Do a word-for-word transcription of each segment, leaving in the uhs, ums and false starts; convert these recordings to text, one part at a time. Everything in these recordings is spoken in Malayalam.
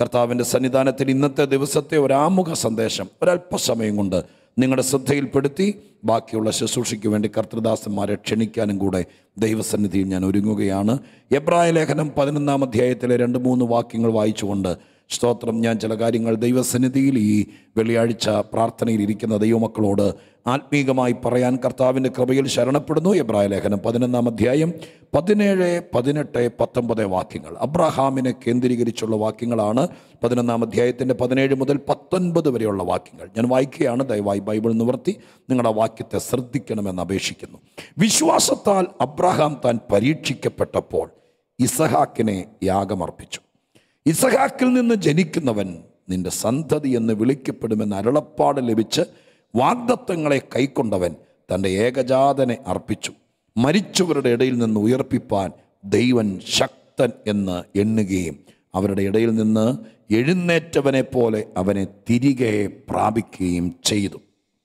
കർത്താവിൻ്റെ സന്നിധാനത്തിൽ ഇന്നത്തെ ദിവസത്തെ ഒരാമുഖ സന്ദേശം ഒരല്പസമയം കൊണ്ട് നിങ്ങളുടെ ശ്രദ്ധയിൽപ്പെടുത്തി ബാക്കിയുള്ള ശുശ്രൂഷയ്ക്ക് വേണ്ടി കർത്തൃദാസന്മാരെ ക്ഷണിക്കാനും കൂടെ ദൈവസന്നിധിയിൽ ഞാൻ ഒരുങ്ങുകയാണ്. എബ്രായ ലേഖനം പതിനൊന്നാം അധ്യായത്തിലെ രണ്ട് മൂന്ന് വാക്യങ്ങൾ വായിച്ചുകൊണ്ട് സ്തോത്രം ഞാൻ ചില കാര്യങ്ങൾ ദൈവസന്നിധിയിൽ ഈ വെള്ളിയാഴ്ച പ്രാർത്ഥനയിൽ ഇരിക്കുന്ന ദൈവമക്കളോട് ആത്മീകമായി പറയാൻ കർത്താവിൻ്റെ കൃപയിൽ ശരണപ്പെടുന്നു. എബ്രായ ലേഖനം പതിനൊന്നാം അധ്യായം പതിനേഴ് പതിനെട്ട് പത്തൊമ്പത് വാക്യങ്ങൾ അബ്രഹാമിനെ കേന്ദ്രീകരിച്ചുള്ള വാക്യങ്ങളാണ്. പതിനൊന്നാം അധ്യായത്തിൻ്റെ പതിനേഴ് മുതൽ പത്തൊൻപത് വരെയുള്ള വാക്യങ്ങൾ ഞാൻ വായിക്കുകയാണ്. ദയവായി ബൈബിൾ നിവർത്തി നിങ്ങളുടെ വാക്യത്തെ ശ്രദ്ധിക്കണമെന്ന് അപേക്ഷിക്കുന്നു. വിശ്വാസത്താൽ അബ്രഹാം താൻ പരീക്ഷിക്കപ്പെട്ടപ്പോൾ ഇസഹാക്കിനെ യാഗമർപ്പിച്ചു. ഇസഹാക്കിൽ നിന്ന് ജനിക്കുന്നവൻ നിന്റെ സന്തതി എന്ന് വിളിക്കപ്പെടുമെന്ന് അരുളപ്പാട് ലഭിച്ച് വാഗ്ദത്തങ്ങളെ കൈക്കൊണ്ടവൻ തൻ്റെ ഏകജാതനെ അർപ്പിച്ചു. മരിച്ചവരുടെ ഇടയിൽ നിന്ന് ഉയർപ്പിപ്പാൻ ദൈവൻ ശക്തൻ എന്ന് എണ്ണുകയും അവരുടെ ഇടയിൽ നിന്ന് എഴുന്നേറ്റവനെ പോലെ അവനെ തിരികെ പ്രാപിക്കുകയും ചെയ്തു.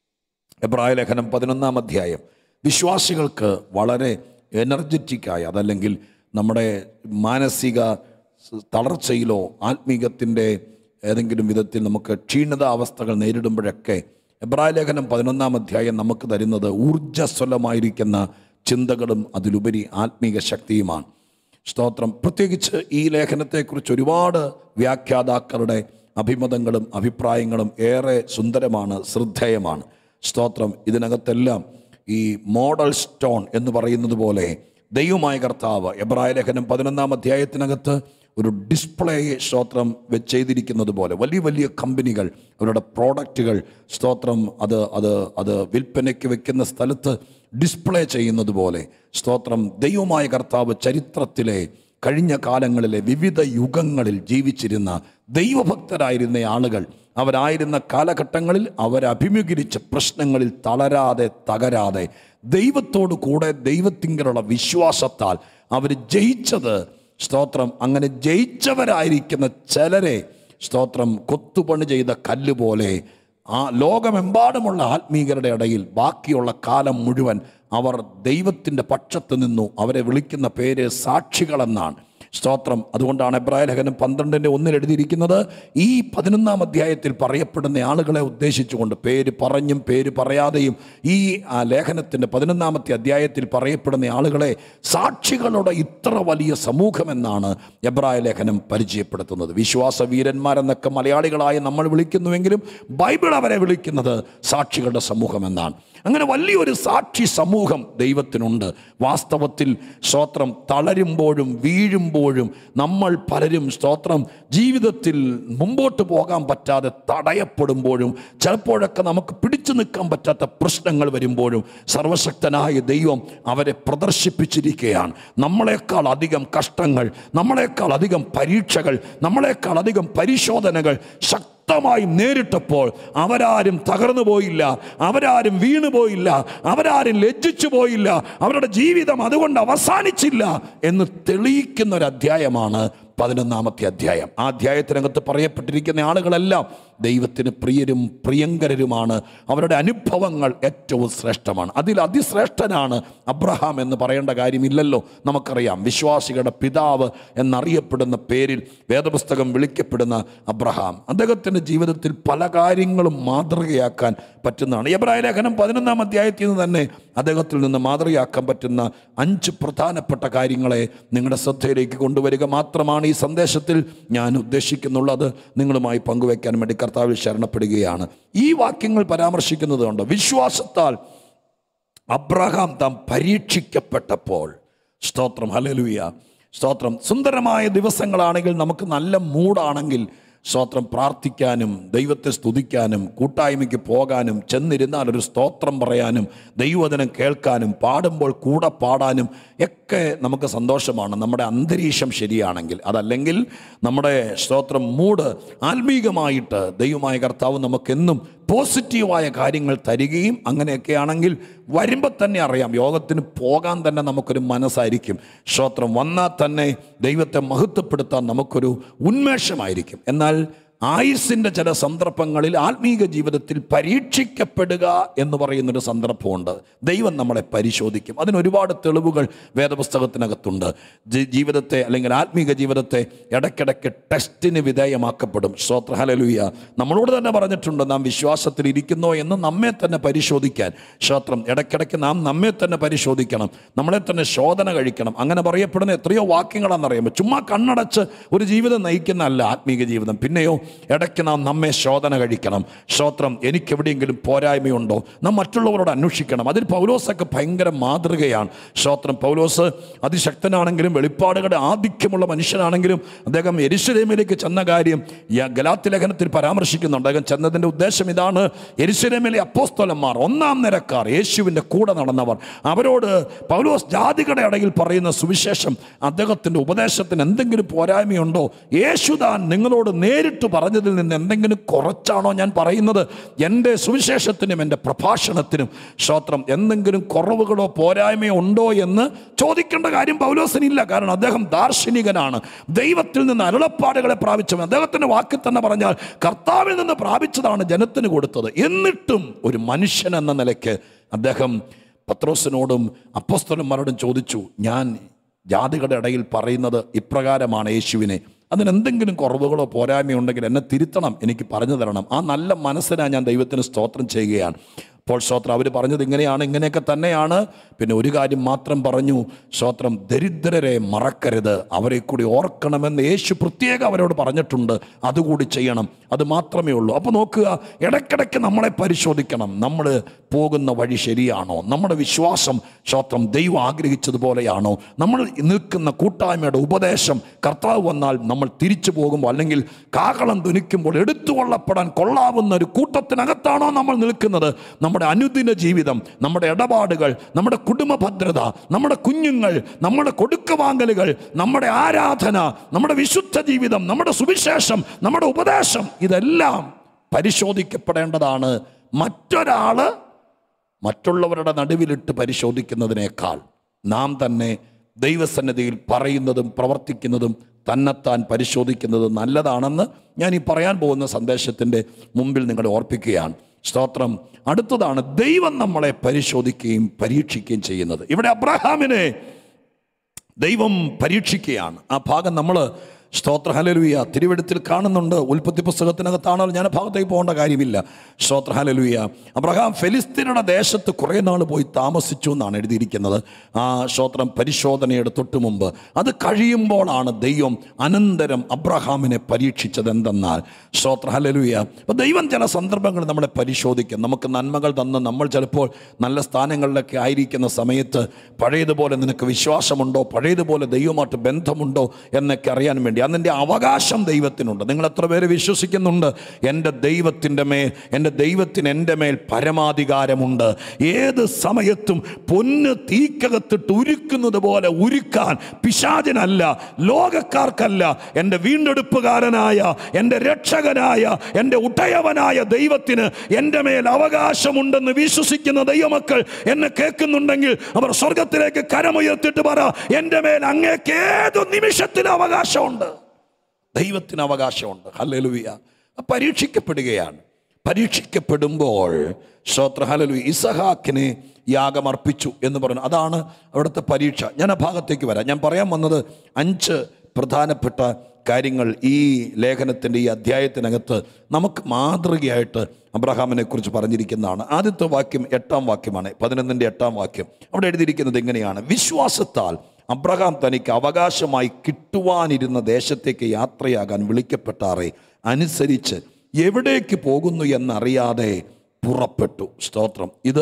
എബ്രായ ലേഖനം പതിനൊന്നാം അധ്യായം വിശ്വാസികൾക്ക് വളരെ എനർജറ്റിക്കായ, അതല്ലെങ്കിൽ നമ്മുടെ മാനസിക തളർച്ചയിലോ ആത്മീകത്തിൻ്റെ ഏതെങ്കിലും വിധത്തിൽ നമുക്ക് ക്ഷീണതാവസ്ഥകൾ നേരിടുമ്പോഴൊക്കെ എബ്രായ ലേഖനം പതിനൊന്നാം അധ്യായം നമുക്ക് തരുന്നത് ഊർജ്ജസ്വലമായിരിക്കുന്ന ചിന്തകളും അതിലുപരി ആത്മീക ശക്തിയുമാണ്. സ്തോത്രം. പ്രത്യേകിച്ച് ഈ ലേഖനത്തെക്കുറിച്ച് ഒരുപാട് വ്യാഖ്യാതാക്കളുടെ അഭിമതങ്ങളും അഭിപ്രായങ്ങളും ഏറെ സുന്ദരമാണ്, ശ്രദ്ധേയമാണ്. സ്തോത്രം. ഇതിനകത്തെല്ലാം ഈ മോഡൽ സ്റ്റോൺ എന്ന് പറയുന്നത് പോലെ ദൈവമായ കർത്താവ് എബ്രായ ലേഖനം പതിനൊന്നാം അധ്യായത്തിനകത്ത് ഒരു ഡിസ്പ്ലേ സ്തോത്രം വെച്ച് ചെയ്തിരിക്കുന്നത് പോലെ വലിയ വലിയ കമ്പനികൾ അവരുടെ പ്രോഡക്റ്റുകൾ സ്തോത്രം അത് അത് അത് വിൽപ്പനയ്ക്ക് വെക്കുന്ന സ്ഥലത്ത് ഡിസ്പ്ലേ ചെയ്യുന്നത് പോലെ സ്തോത്രം ദൈവമായ കർത്താവ് ചരിത്രത്തിലെ കഴിഞ്ഞ കാലങ്ങളിലെ വിവിധ യുഗങ്ങളിൽ ജീവിച്ചിരുന്ന ദൈവഭക്തരായിരുന്ന ആളുകൾ അവരായിരുന്ന കാലഘട്ടങ്ങളിൽ അവരഭിമുഖീകരിച്ച പ്രശ്നങ്ങളിൽ തളരാതെ തകരാതെ ദൈവത്തോടു കൂടെ ദൈവത്തിങ്കലുള്ള വിശ്വാസത്താൽ അവർ ജയിച്ചത് സ്തോത്രം. അങ്ങനെ ജയിച്ചവരായിരിക്കുന്ന ചിലരെ സ്തോത്രം കൊത്തുപണി ചെയ്ത കല്ല് പോലെ ആ ലോകമെമ്പാടുമുള്ള ആത്മീകരുടെ ഇടയിൽ ബാക്കിയുള്ള കാലം മുഴുവൻ അവർ ദൈവത്തിൻ്റെ പക്ഷത്ത് നിന്നു. അവരെ വിളിക്കുന്ന പേര് സാക്ഷികളെന്നാണ്. സ്തോത്രം. അതുകൊണ്ടാണ് എബ്രായ ലേഖനം പന്ത്രണ്ടിൻ്റെ ഒന്നിൽ എഴുതിയിരിക്കുന്നത് ഈ പതിനൊന്നാം അധ്യായത്തിൽ പറയപ്പെടുന്ന ആളുകളെ ഉദ്ദേശിച്ചുകൊണ്ട് പേര് പറഞ്ഞും പേര് പറയാതെയും ഈ ലേഖനത്തിൻ്റെ പതിനൊന്നാമത്തെ അധ്യായത്തിൽ പറയപ്പെടുന്ന ആളുകളെ സാക്ഷികളുടെ ഇത്ര വലിയ സമൂഹമെന്നാണ് എബ്രായ ലേഖനം പരിചയപ്പെടുത്തുന്നത്. വിശ്വാസ വീരന്മാരെന്നൊക്കെ മലയാളികളായി നമ്മൾ വിളിക്കുന്നുവെങ്കിലും ബൈബിൾ അവരെ വിളിക്കുന്നത് സാക്ഷികളുടെ സമൂഹമെന്നാണ്. അങ്ങനെ വലിയൊരു സാക്ഷി സമൂഹം ദൈവത്തിനുണ്ട്. വാസ്തവത്തിൽ സ്തോത്രം തളരുമ്പോഴും വീഴുമ്പോഴും നമ്മൾ പലരും സ്തോത്രം ജീവിതത്തിൽ മുമ്പോട്ട് പോകാൻ പറ്റാതെ തടയപ്പെടുമ്പോഴും ചിലപ്പോഴൊക്കെ നമുക്ക് പിടിച്ചു നിൽക്കാൻ പറ്റാത്ത പ്രശ്നങ്ങൾ വരുമ്പോഴും സർവശക്തനായ ദൈവം അവരെ പ്രദർശിപ്പിച്ചിരിക്കുകയാണ്. നമ്മളെക്കാൾ അധികം കഷ്ടങ്ങൾ, നമ്മളെക്കാൾ അധികം പരീക്ഷകൾ, നമ്മളെക്കാൾ അധികം പരിശോധനകൾ ശക്തമായി നേരിട്ടപ്പോൾ അവരാരും തകർന്നു പോയില്ല, അവരാരും വീണു പോയില്ല, അവരാരും ലജ്ജിച്ചു പോയില്ല, അവരുടെ ജീവിതം അതുകൊണ്ട് അവസാനിച്ചില്ല എന്ന് തെളിയിക്കുന്ന ഒരു അധ്യായമാണ് പതിനൊന്നാമത്തെ അധ്യായം. ആ അധ്യായത്തിനകത്ത് പറയപ്പെട്ടിരിക്കുന്ന ആളുകളെല്ലാം ദൈവത്തിന് പ്രിയരും പ്രിയങ്കരരുമാണ്. അവരുടെ അനുഭവങ്ങൾ ഏറ്റവും ശ്രേഷ്ഠമാണ്. അതിൽ അതിശ്രേഷ്ഠനാണ് അബ്രഹാം എന്ന് പറയേണ്ട കാര്യമില്ലല്ലോ. നമുക്കറിയാം വിശ്വാസികളുടെ പിതാവ് എന്നറിയപ്പെടുന്ന പേരിൽ വേദപുസ്തകം വിളിക്കപ്പെടുന്ന അബ്രഹാം അദ്ദേഹത്തിൻ്റെ ജീവിതത്തിൽ പല കാര്യങ്ങളും മാതൃകയാക്കാൻ പറ്റുന്നതാണ്. എബ്രായ ലേഖനം പതിനൊന്നാം അധ്യായത്തിൽ നിന്ന് തന്നെ അദ്ദേഹത്തിൽ നിന്ന് മാതൃകയാക്കാൻ പറ്റുന്ന അഞ്ച് പ്രധാനപ്പെട്ട കാര്യങ്ങളെ നിങ്ങളുടെ ശ്രദ്ധയിലേക്ക് കൊണ്ടുവരിക മാത്രമാണ് ഈ സന്ദേശത്തിൽ ഞാൻ ഉദ്ദേശിക്കുന്നുള്ളത്. നിങ്ങളുമായി പങ്കുവയ്ക്കാൻ വേണ്ടി കർത്താവിൽ ശരണപ്പെടുകയാണ്. ഈ വാക്യങ്ങൾ പരാമർശിക്കുന്നത് കൊണ്ട് വിശ്വാസത്താൽ അബ്രഹാം താൻ പരീക്ഷിക്കപ്പെട്ടപ്പോൾ സ്തോത്രം. ഹല്ലേലൂയ. സ്തോത്രം. സുന്ദരമായ ദിവസങ്ങളാണെങ്കിൽ നമുക്ക് നല്ല മൂഡാണെങ്കിൽ സ്തോത്രം പ്രാർത്ഥിക്കാനും ദൈവത്തെ സ്തുതിക്കാനും കൂട്ടായ്മയ്ക്ക് പോകാനും ചെന്നിരുന്നാൽ ഒരു സ്തോത്രം പറയാനും ദൈവവചനം കേൾക്കാനും പാടുമ്പോൾ കൂടെ പാടാനും ഒക്കെ നമുക്ക് സന്തോഷമാണ്, നമ്മുടെ അന്തരീക്ഷം ശരിയാണെങ്കിൽ. അതല്ലെങ്കിൽ നമ്മുടെ സ്തോത്രം മൂഡ് ആത്മീകമായിട്ട് ദൈവമായ കർത്താവ് നമുക്കെന്നും പോസിറ്റീവായ കാര്യങ്ങൾ തരികയും അങ്ങനെയൊക്കെ ആണെങ്കിൽ വരുമ്പോൾ തന്നെ അറിയാം യോഗത്തിന് പോകാൻ തന്നെ നമുക്കൊരു മനസ്സായിരിക്കും. സ്തോത്രം. വന്നാൽ തന്നെ ദൈവത്തെ മഹത്വപ്പെടുത്താൻ നമുക്കൊരു ഉന്മേഷമായിരിക്കും. എന്നാൽ ആയുസ്സിൻ്റെ ചില സന്ദർഭങ്ങളിൽ ആത്മീക ജീവിതത്തിൽ പരീക്ഷിക്കപ്പെടുക എന്ന് പറയുന്നൊരു സന്ദർഭമുണ്ട്. ദൈവം നമ്മളെ പരിശോധിക്കും. അതിനൊരുപാട് തെളിവുകൾ വേദപുസ്തകത്തിനകത്തുണ്ട്. ജീവിതത്തെ അല്ലെങ്കിൽ ആത്മീക ജീവിതത്തെ ഇടയ്ക്കിടയ്ക്ക് ടെസ്റ്റിന് വിധേയമാക്കപ്പെടും. സ്തോത്ര ഹല്ലേലൂയ. നമ്മളോട് തന്നെ പറഞ്ഞിട്ടുണ്ട്, നാം വിശ്വാസത്തിൽ ഇരിക്കുന്നോ എന്ന് നമ്മെ തന്നെ പരിശോധിക്കാൻ. സ്തോത്രം. ഇടയ്ക്കിടയ്ക്ക് നാം നമ്മെ തന്നെ പരിശോധിക്കണം, നമ്മളെ തന്നെ ശോധന കഴിക്കണം. അങ്ങനെ പറയപ്പെടുന്ന എത്രയോ വാക്യങ്ങളാണെന്നറിയാമോ. ചുമ്മാ കണ്ണടച്ച് ഒരു ജീവിതം നയിക്കുന്നതല്ല ആത്മീക ജീവിതം. പിന്നെയോ ഇടയ്ക്ക് നാം നമ്മെ ശോധന കഴിക്കണം. സ്തോത്രം. എനിക്കെവിടെയെങ്കിലും പോരായ്മയുണ്ടോ നാം മറ്റുള്ളവരോട് അന്വേഷിക്കണം. അതിൽ പൗലോസൊക്കെ ഭയങ്കര മാതൃകയാണ്. സ്തോത്രം. പൗലോസ് അതിശക്തനാണെങ്കിലും വെളിപ്പാടുകളുടെ ആധിക്യമുള്ള മനുഷ്യനാണെങ്കിലും അദ്ദേഹം യെരൂശലേമിലേക്ക് ചെന്ന കാര്യം ഗലാത്യ ലേഖനത്തിൽ പരാമർശിക്കുന്നുണ്ട്. അദ്ദേഹം ചെന്നതിൻ്റെ ഉദ്ദേശം ഇതാണ്: യെരൂശലേമിലെ അപ്പോസ്തലന്മാർ, ഒന്നാം നിരക്കാർ, യേശുവിൻ്റെ കൂടെ നടന്നവർ, അവരോട് പൗലോസ് ജാതികളുടെ ഇടയിൽ പറയുന്ന സുവിശേഷം, അദ്ദേഹത്തിൻ്റെ ഉപദേശത്തിന് എന്തെങ്കിലും പോരായ്മയുണ്ടോ? യേശുദാൻ നിങ്ങളോട് നേരിട്ട് പറഞ്ഞതിൽ നിന്ന് എന്തെങ്കിലും കുറച്ചാണോ ഞാൻ പറയുന്നത്? എൻ്റെ സുവിശേഷത്തിനും എൻ്റെ പ്രഭാഷണത്തിനും സ്തോത്രം എന്തെങ്കിലും കുറവുകളോ പോരായ്മയോ ഉണ്ടോ എന്ന് ചോദിക്കേണ്ട കാര്യം പൗലോസിനില്ല. കാരണം അദ്ദേഹം ദാർശനികനാണ്, ദൈവത്തിൽ നിന്ന് അരുളപ്പാടുകളെ പ്രാപിച്ചവൻ. അദ്ദേഹത്തിൻ്റെ വാക്കിൽ തന്നെ പറഞ്ഞാൽ കർത്താവിൽ നിന്ന് പ്രാപിച്ചതാണ് ജനത്തിന് കൊടുത്തത്. എന്നിട്ടും ഒരു മനുഷ്യൻ എന്ന നിലയ്ക്ക് അദ്ദേഹം പത്രോസിനോടും അപ്പോസ്തലന്മാരോടും ചോദിച്ചു, ഞാൻ ജാതികളുടെ ഇടയിൽ പറയുന്നത് ഇപ്രകാരമാണ് യേശുവിനെ, അതിനെന്തെങ്കിലും കുറവുകളോ പോരായ്മയോ ഉണ്ടെങ്കിൽ എന്നെ തിരുത്തണം, എനിക്ക് പറഞ്ഞു തരണം. ആ നല്ല മനസ്സിനാണ് ഞാൻ ദൈവത്തിന് സ്തോത്രം ചെയ്യുകയാണ്. അപ്പോൾ സ്തോത്രം അവർ പറഞ്ഞത് ഇങ്ങനെയാണ്, ഇങ്ങനെയൊക്കെ തന്നെയാണ്. പിന്നെ ഒരു കാര്യം മാത്രം പറഞ്ഞു, സ്തോത്രം, ദരിദ്രരെ മറക്കരുത്, അവരെ കൂടി ഓർക്കണമെന്ന് യേശു പ്രത്യേകം അവരോട് പറഞ്ഞിട്ടുണ്ട്. അതുകൂടി ചെയ്യണം, അത് മാത്രമേ ഉള്ളൂ. അപ്പോൾ നോക്കുക, ഇടയ്ക്കിടയ്ക്ക് നമ്മളെ പരിശോധിക്കണം. നമ്മൾ പോകുന്ന വഴി ശരിയാണോ? നമ്മുടെ വിശ്വാസം സ്തോത്രം ദൈവം ആഗ്രഹിച്ചതുപോലെയാണോ? നമ്മൾ നിൽക്കുന്ന കൂട്ടായ്മയുടെ ഉപദേശം കർത്താവ് വന്നാൽ നമ്മൾ തിരിച്ചു പോകുമ്പോൾ അല്ലെങ്കിൽ കാഹളം ധ്വനിക്കുമ്പോൾ എടുത്തുകൊള്ളപ്പെടാൻ കൊള്ളാവുന്ന ഒരു കൂട്ടത്തിനകത്താണോ നമ്മൾ നിൽക്കുന്നത്? നമ്മുടെ അനുദിന ജീവിതം, നമ്മുടെ ഇടപാടുകൾ, നമ്മുടെ കുടുംബ ഭദ്രത, നമ്മുടെ കുഞ്ഞുങ്ങൾ, നമ്മുടെ കൊടുക്കവാങ്ങലുകൾ, നമ്മുടെ ആരാധന, നമ്മുടെ വിശുദ്ധ ജീവിതം, നമ്മുടെ സുവിശേഷം, നമ്മുടെ ഉപദേശം, ഇതെല്ലാം പരിശോധിക്കപ്പെടേണ്ടതാണ്. മറ്റൊരാൾ മറ്റുള്ളവരുടെ നടുവിലിട്ട് പരിശോധിക്കുന്നതിനേക്കാൾ നാം തന്നെ ദൈവസന്നിധിയിൽ പറയുന്നതും പ്രവർത്തിക്കുന്നതും തന്നെത്താൻ പരിശോധിക്കുന്നത് നല്ലതാണെന്ന് ഞാൻ ഈ പറയാൻ പോകുന്ന സന്ദേശത്തിൻ്റെ മുമ്പിൽ നിങ്ങളെ ഓർപ്പിക്കുകയാണ്. സ്തോത്രം. അടുത്തതാണ് ദൈവം നമ്മളെ പരിശോധിക്കുകയും പരീക്ഷിക്കുകയും ചെയ്യുന്നത്. ഇവിടെ അബ്രഹാമിനെ ദൈവം പരീക്ഷിക്കുകയാണ്. ആ ഭാഗം നമ്മൾ സ്തോത്ര ഹല്ലേലൂയ തിരുവെഴുത്തിൽ കാണുന്നുണ്ട്. ഉൽപ്പത്തി പുസ്തകത്തിനകത്താണല്ലോ, ഞാൻ ഭാഗത്തേക്ക് പോകേണ്ട കാര്യമില്ല. സ്തോത്ര ഹല്ലേലൂയ. അബ്രഹാം ഫെലിസ്തീനയുടെ ദേശത്ത് കുറേ നാൾ പോയി താമസിച്ചു എന്നാണ് എഴുതിയിരിക്കുന്നത്. ആ സ്തോത്രം പരിശോധനയുടെ തൊട്ട് മുമ്പ്. അത് കഴിയുമ്പോഴാണ് ദൈവം അനന്തരം അബ്രഹാമിനെ പരീക്ഷിച്ചത്. എന്തെന്നാൽ സ്തോത്ര ഹല്ലേലൂയ, അപ്പോൾ ദൈവം ചില സന്ദർഭങ്ങൾ നമ്മളെ പരിശോധിക്കും. നമുക്ക് നന്മകൾ തന്ന് നമ്മൾ ചിലപ്പോൾ നല്ല സ്ഥാനങ്ങളിലൊക്കെ ആയിരിക്കുന്ന സമയത്ത് പഴയതുപോലെ നിനക്ക് വിശ്വാസമുണ്ടോ, പഴയതുപോലെ ദൈവമായിട്ട് ബന്ധമുണ്ടോ എന്നൊക്കെ അറിയാൻ വേണ്ടി അതിൻ്റെ അവകാശം ദൈവത്തിനുണ്ട്. നിങ്ങൾ എത്ര പേര് വിശ്വസിക്കുന്നുണ്ട് എൻ്റെ ദൈവത്തിൻ്റെ മേൽ, എൻ്റെ ദൈവത്തിന് എൻ്റെ മേൽ പരമാധികാരമുണ്ട്? ഏത് സമയത്തും പൊന്ന് തീക്കകത്തിട്ട് ഉരുക്കുന്നത് പോലെ ഉരുക്കാൻ പിശാചിനല്ല, ലോകക്കാർക്കല്ല, എൻ്റെ വീണ്ടെടുപ്പുകാരനായ, എൻ്റെ രക്ഷകനായ, എൻ്റെ ഉടയവനായ ദൈവത്തിന് എൻ്റെ മേൽ അവകാശമുണ്ടെന്ന് വിശ്വസിക്കുന്ന ദൈവമക്കൾ എന്നെ കേൾക്കുന്നുണ്ടെങ്കിൽ അവർ സ്വർഗത്തിലേക്ക് കരമുയർത്തിട്ട് പറ, എൻ്റെ മേൽ അങ്ങേക്ക് ഏതു നിമിഷത്തിലും അവകാശമുണ്ട്. ദൈവത്തിന് അവകാശമുണ്ട്. ഹല്ലേലൂയ. പരീക്ഷിക്കപ്പെടുകയാണ്. പരീക്ഷിക്കപ്പെടുമ്പോൾ സ്തോത്ര ഹല്ലേലൂയ ഇസഹാക്കിനെ യാഗമർപ്പിച്ചു എന്ന് പറഞ്ഞു. അതാണ് അവിടുത്തെ പരീക്ഷ. ഞാൻ ആ ഭാഗത്തേക്ക് വരാം. ഞാൻ പറയാൻ വന്നത് അഞ്ച് പ്രധാനപ്പെട്ട കാര്യങ്ങൾ ഈ ലേഖനത്തിൻ്റെ ഈ അധ്യായത്തിനകത്ത് നമുക്ക് മാതൃകയായിട്ട് അബ്രഹാമിനെ കുറിച്ച് പറഞ്ഞിരിക്കുന്നതാണ്. ആദ്യത്തെ വാക്യം എട്ടാം വാക്യമാണ്, പതിനൊന്നിൻ്റെ എട്ടാം വാക്യം. അവിടെ എഴുതിയിരിക്കുന്നത് എങ്ങനെയാണ്? വിശ്വാസത്താൽ അബ്രഹാം തനിക്ക് അവകാശമായി കിട്ടുവാനിരുന്ന ദേശത്തേക്ക് യാത്രയാകാൻ വിളിക്കപ്പെട്ടാറെ അനുസരിച്ച് എവിടേക്ക് പോകുന്നു എന്നറിയാതെ പുറപ്പെട്ടു. സ്തോത്രം. ഇത്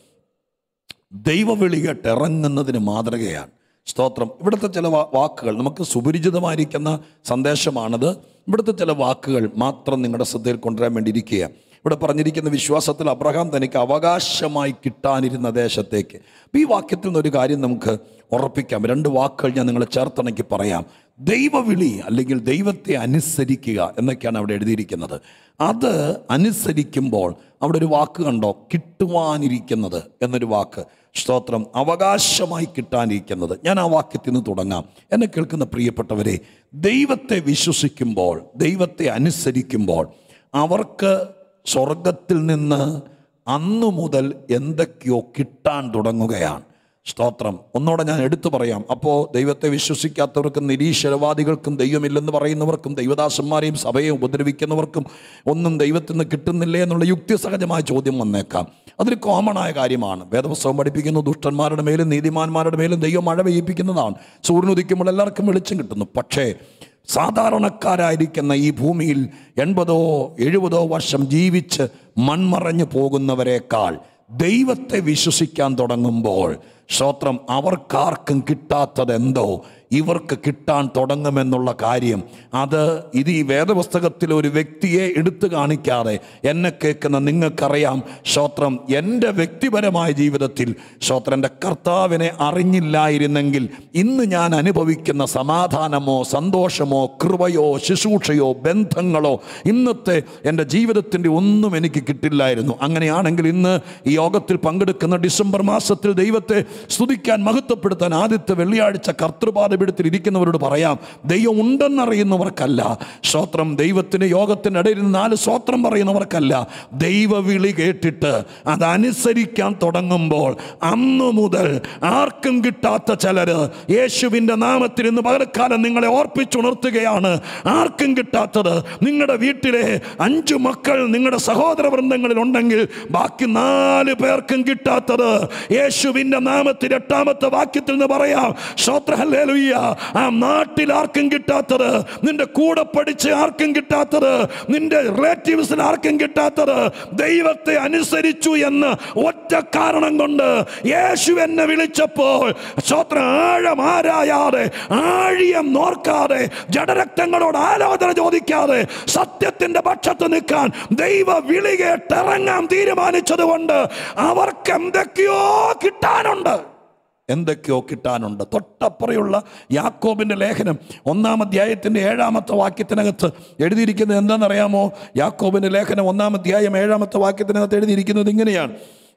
ദൈവവിളി കേട്ട് ഇറങ്ങുന്നതിന് മാതൃകയാണ്. സ്തോത്രം. ഇവിടുത്തെ ചില വാക്കുകൾ നമുക്ക് സുപരിചിതമായിരിക്കുന്ന സന്ദേശമാണത്. ഇവിടുത്തെ ചില വാക്കുകൾ മാത്രം നിങ്ങളുടെ ശ്രദ്ധയിൽ കൊണ്ടുവരാൻ വേണ്ടിയിരിക്കുക. ഇവിടെ പറഞ്ഞിരിക്കുന്ന വിശ്വാസത്തിൽ അബ്രഹാം തനിക്ക് അവകാശമായി കിട്ടാനിരുന്ന ദേശത്തേക്ക്. അപ്പോൾ ഈ വാക്യത്തിൽ നിന്നൊരു കാര്യം നമുക്ക് ഉറപ്പിക്കാം. രണ്ട് വാക്കുകൾ ഞാൻ നിങ്ങളെ ചേർത്തിണക്കി പറയാം. ദൈവവിളി അല്ലെങ്കിൽ ദൈവത്തെ അനുസരിക്കുക എന്നൊക്കെയാണ് അവിടെ എഴുതിയിരിക്കുന്നത്. അത് അനുസരിക്കുമ്പോൾ അവിടെ ഒരു വാക്ക് കണ്ടോ, കിട്ടുവാനിരിക്കുന്നത് എന്നൊരു വാക്ക്. സ്തോത്രം. അവകാശമായി കിട്ടാനിരിക്കുന്നത്. ഞാൻ ആ വാക്യത്തിൽ നിന്ന് തുടങ്ങാം. എന്നെ കേൾക്കുന്ന പ്രിയപ്പെട്ടവരെ, ദൈവത്തെ വിശ്വസിക്കുമ്പോൾ, ദൈവത്തെ അനുസരിക്കുമ്പോൾ അവർക്ക് സ്വർഗത്തിൽ നിന്ന് അന്നു മുതൽ എന്തൊക്കെയോ കിട്ടാൻ തുടങ്ങുകയാണ്. സ്തോത്രം. ഒന്നോടെ ഞാൻ എടുത്തു പറയാം. അപ്പോൾ ദൈവത്തെ വിശ്വസിക്കാത്തവർക്കും നിരീശ്വരവാദികൾക്കും ദൈവമില്ലെന്ന് പറയുന്നവർക്കും ദൈവദാസന്മാരെയും സഭയെ ഉപദ്രവിക്കുന്നവർക്കും ഒന്നും ദൈവത്തിൽ നിന്ന് കിട്ടുന്നില്ലേ എന്നുള്ള യുക്തിസഹജമായ ചോദ്യം വന്നേക്കാം. അതൊരു കോമണായ കാര്യമാണ്. വേദപുസ്തകം പഠിപ്പിക്കുന്നു, ദുഷ്ടന്മാരുടെ മേലും നീതിമാന്മാരുടെ മേലും ദൈവം മഴ പെയ്യിപ്പിക്കുന്നതാണ്. സൂര്യൻ ഉദിക്കുമ്പോൾ എല്ലാവർക്കും വെളിച്ചം കിട്ടുന്നു. പക്ഷേ സാധാരണക്കാരായിരിക്കുന്ന ഈ ഭൂമിയിൽ എൺപതോ എഴുപതോ വർഷം ജീവിച്ച് മൺമറഞ്ഞു പോകുന്നവരെക്കാൾ ദൈവത്തെ വിശ്വസിക്കാൻ തുടങ്ങുമ്പോൾ സ്തോത്രം അവർക്കാർക്കും കിട്ടാത്തതെന്തോ ഇവർക്ക് കിട്ടാൻ തുടങ്ങുമെന്നുള്ള കാര്യം, അത് ഇത് ഈ വേദപുസ്തകത്തിൽ ഒരു വ്യക്തിയെ എടുത്തു കാണിക്കാതെ എന്നെ കേൾക്കുന്ന നിങ്ങൾക്കറിയാം. സ്തോത്രം എൻ്റെ വ്യക്തിപരമായ ജീവിതത്തിൽ സ്തോത്രം എൻ്റെ കർത്താവിനെ അറിഞ്ഞില്ലായിരുന്നെങ്കിൽ ഇന്ന് ഞാൻ അനുഭവിക്കുന്ന സമാധാനമോ സന്തോഷമോ കൃപയോ ശുശ്രൂഷയോ ബന്ധങ്ങളോ ഇന്നത്തെ എൻ്റെ ജീവിതത്തിൻ്റെ ഒന്നും എനിക്ക് കിട്ടില്ലായിരുന്നു. അങ്ങനെയാണെങ്കിൽ ഇന്ന് ഈ യോഗത്തിൽ പങ്കെടുക്കുന്ന ഡിസംബർ മാസത്തിൽ ദൈവത്തെ സ്തുതിക്കാൻ മഹത്വപ്പെടുത്താൻ ആദ്യത്തെ വെള്ളിയാഴ്ച കർത്തൃപാദ പീഠത്തിൽ ഇരിക്കുന്നവരോട് പറയാം, ദൈവം ഉണ്ടെന്നറിയുന്നവർക്കല്ല, സ്തോത്രം ദൈവത്തിന് യോഗത്തിനിടയിൽ നാല് സ്തോത്രം പറയുന്നവർക്കല്ല, ദൈവവിളി കേട്ടിട്ട് അതനുസരിക്കാൻ തുടങ്ങുമ്പോൾ അന്നു മുതൽ ആർക്കും കിട്ടാത്ത ചിലര് യേശുവിൻ്റെ നാമത്തിൽ ഇന്ന് പകൽക്കാലം നിങ്ങളെ ഓർപ്പിച്ചുണർത്തുകയാണ്. ആർക്കും കിട്ടാത്തത് നിങ്ങളുടെ വീട്ടിലെ അഞ്ചു മക്കൾ നിങ്ങളുടെ സഹോദര വൃന്ദങ്ങളിൽ ഉണ്ടെങ്കിൽ ബാക്കി നാല് പേർക്കും കിട്ടാത്തത് യേശുവിൻ്റെ നാമത്തിൽ എട്ടാമത്തെ വാക്യത്തിൽ നിന്ന് പറയാം. സ്തോത്ര ഹല്ലേലൂയ. ആ നാട്ടിൽ ആർക്കും കിട്ടാത്തത്, നിന്റെ കൂടെ പഠിച്ച ആർക്കും കിട്ടാത്തത്, നിന്റെ റിലേറ്റീവ്സിന് ആർക്കും കിട്ടാത്തത്, ദൈവത്തെ അനുസരിച്ചു എന്ന് ഒറ്റ കാരണം കൊണ്ട് യേശു എന്നെ വിളിച്ചപ്പോൾ സ്തോത്ര ആഴം ആരായാതെ ആഴിയം നോർക്കാതെ ജഡരക്തങ്ങളോട് ആലോചന ചോദിക്കാതെ സത്യത്തിന്റെ പക്ഷത്ത് നിൽക്കാൻ ദൈവ വിളി കേട്ടിറങ്ങാൻ തീരുമാനിച്ചത് കൊണ്ട് അവർക്ക് എന്തൊക്കെയോ കിട്ടാനുണ്ട്, എന്തൊക്കെയോ കിട്ടാനുണ്ട്. തൊട്ടപ്പുറയുള്ള യാക്കോബിൻ്റെ ലേഖനം ഒന്നാം അധ്യായത്തിൻ്റെ ഏഴാമത്തെ വാക്യത്തിനകത്ത് എഴുതിയിരിക്കുന്നത് എന്താണെന്നറിയാമോ? യാക്കോബിൻ്റെ ലേഖനം ഒന്നാം അധ്യായം ഏഴാമത്തെ വാക്യത്തിനകത്ത് എഴുതിയിരിക്കുന്നത് ഇങ്ങനെയാണ്.